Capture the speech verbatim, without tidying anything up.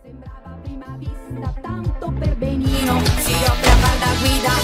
Sembrava a prima vista tanto per benino, si offre a far da guida.